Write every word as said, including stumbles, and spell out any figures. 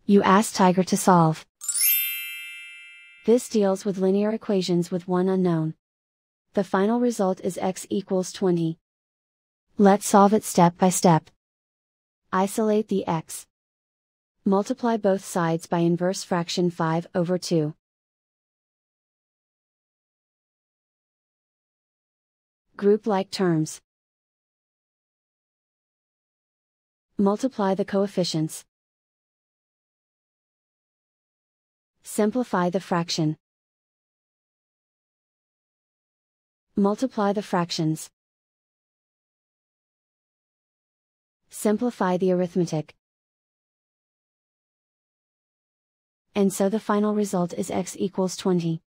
You ask Tiger to solve. This deals with linear equations with one unknown. The final result is x equals twenty. Let's solve it step by step. Isolate the x. Multiply both sides by inverse fraction five over two. Group like terms. Multiply the coefficients. Simplify the fraction. Multiply the fractions. Simplify the arithmetic. And so the final result is x equals twenty.